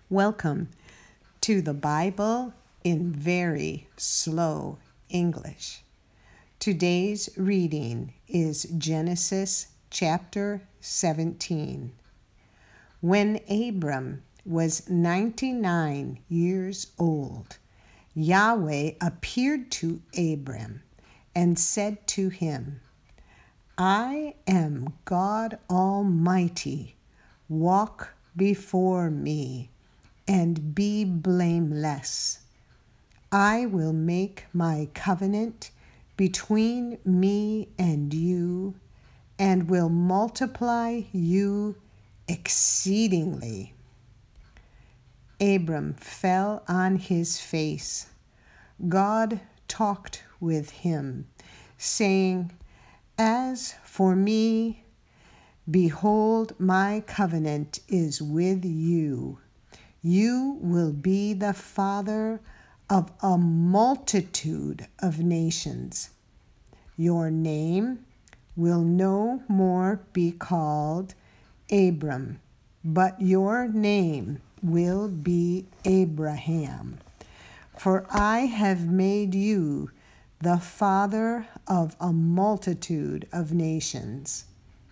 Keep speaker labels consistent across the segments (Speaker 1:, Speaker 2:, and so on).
Speaker 1: Welcome to the Bible in very slow English. Today's reading is Genesis chapter 17. When Abram was 99 years old, Yahweh appeared to Abram and said to him, I am God Almighty. Walk before me and be blameless. I will make my covenant between me and you, and will multiply you exceedingly. Abram fell on his face. God talked with him, saying, As for me, behold, my covenant is with you. You will be the father of a multitude of nations. Your name will no more be called Abram, but your name will be Abraham. For I have made you the father of a multitude of nations.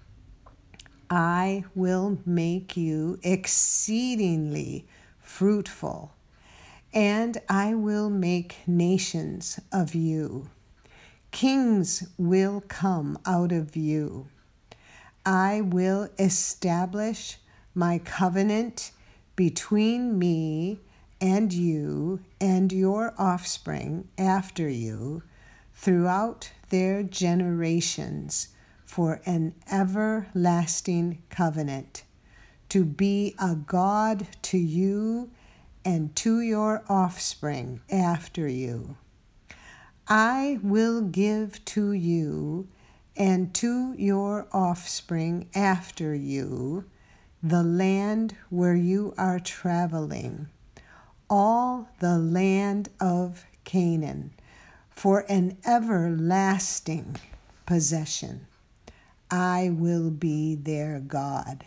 Speaker 1: I will make you exceedingly fruitful, and I will make nations of you. Kings will come out of you. I will establish my covenant between me and you and your offspring after you throughout their generations for an everlasting covenant, to be a God to you and to your offspring after you. I will give to you and to your offspring after you the land where you are traveling, all the land of Canaan, for an everlasting possession. I will be their God.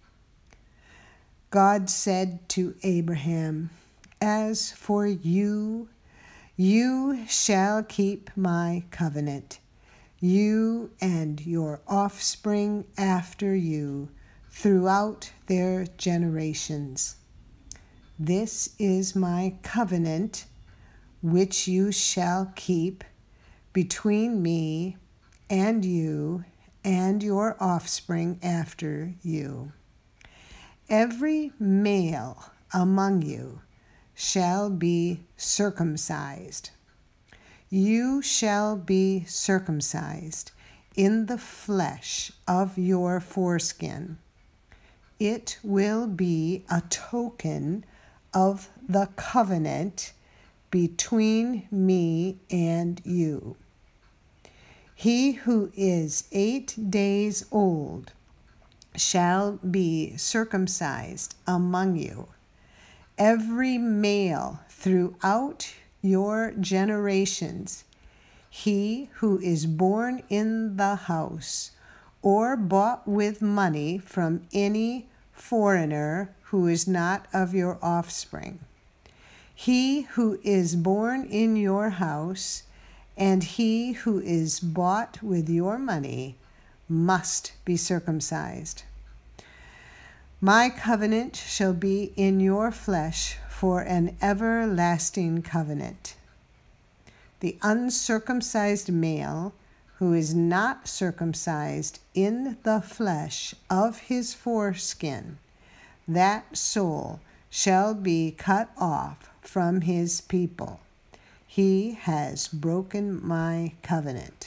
Speaker 1: God said to Abraham, As for you, you shall keep my covenant, you and your offspring after you, throughout their generations. This is my covenant, which you shall keep between me and you and your offspring after you. Every male among you shall be circumcised. You shall be circumcised in the flesh of your foreskin. It will be a token of the covenant between me and you. He who is 8 days old shall be circumcised among you. Every male throughout your generations, he who is born in the house or bought with money from any foreigner who is not of your offspring. He who is born in your house and he who is bought with your money must be circumcised. My covenant shall be in your flesh for an everlasting covenant. The uncircumcised male who is not circumcised in the flesh of his foreskin, that soul shall be cut off from his people. He has broken my covenant.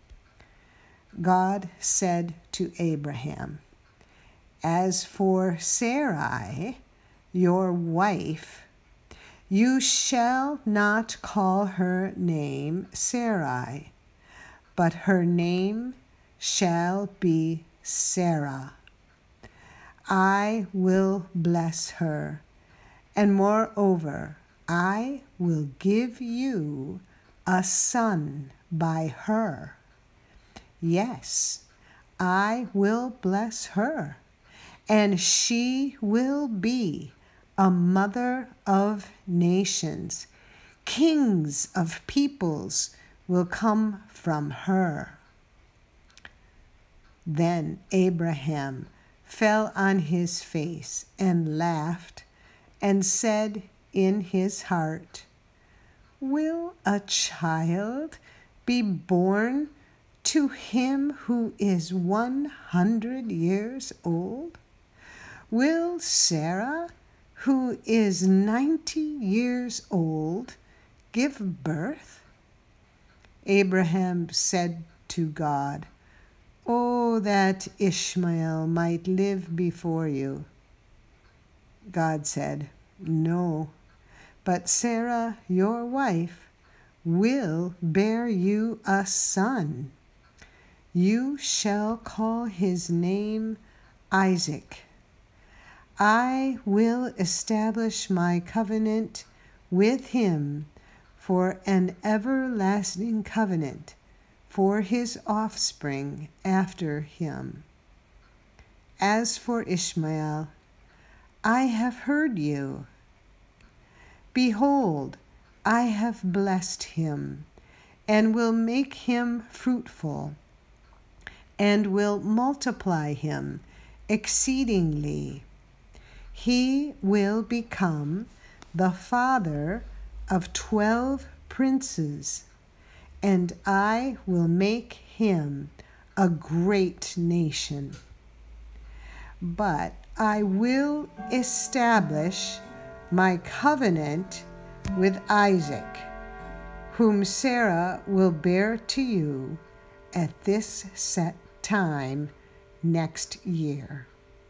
Speaker 1: God said to Abraham, As for Sarai, your wife, you shall not call her name Sarai, but her name shall be Sarah. I will bless her, and moreover, I will give you a son by her. Yes, I will bless her, and she will be a mother of nations. Kings of peoples will come from her. Then Abraham fell on his face and laughed and said in his heart, "Will a child be born to him who is 100 years old? Will Sarah, who is 90 years old, give birth?" Abraham said to God, "Oh, that Ishmael might live before you." God said, "No, but Sarah, your wife, will bear you a son. You shall call his name Isaac. I will establish my covenant with him for an everlasting covenant for his offspring after him. As for Ishmael, I have heard you. Behold, I have blessed him, and will make him fruitful, and will multiply him exceedingly. He will become the father of 12 princes, and I will make him a great nation. But I will establish my covenant with Isaac, whom Sarah will bear to you at this set time next year."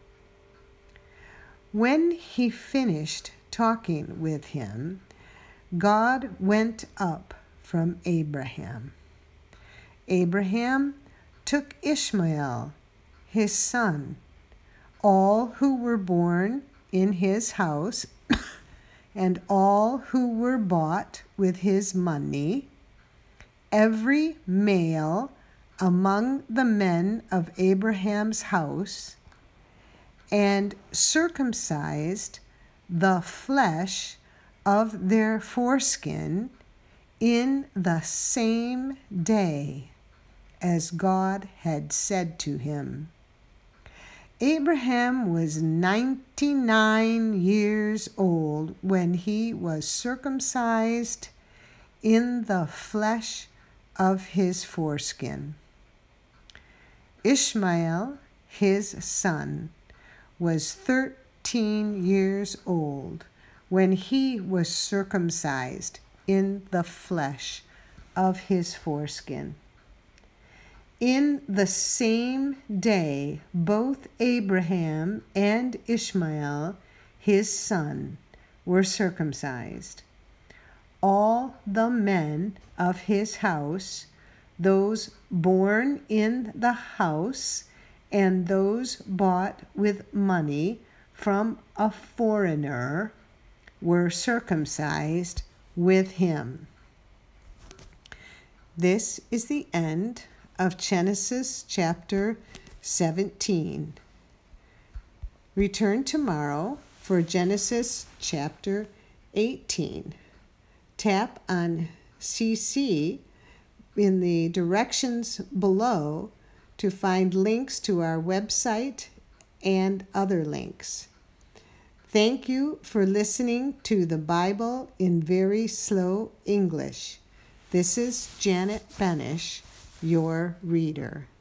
Speaker 1: When he finished talking with him, God went up from Abraham. Abraham took Ishmael, his son, all who were born in his house, and all who were bought with his money, every male among the men of Abraham's house, and circumcised the flesh of their foreskin in the same day as God had said to him. Abraham was 99 years old when he was circumcised in the flesh of his foreskin. Ishmael, his son, was 13 years old when he was circumcised in the flesh of his foreskin. In the same day, both Abraham and Ishmael, his son, were circumcised. All the men of his house, those born in the house, and those bought with money from a foreigner, were circumcised with him. This is the end of Genesis chapter 17. Return tomorrow for Genesis chapter 18. Tap on CC in the directions below to find links to our website and other links. Thank you for listening to the Bible in Very Slow English. This is Janet Benish, your reader.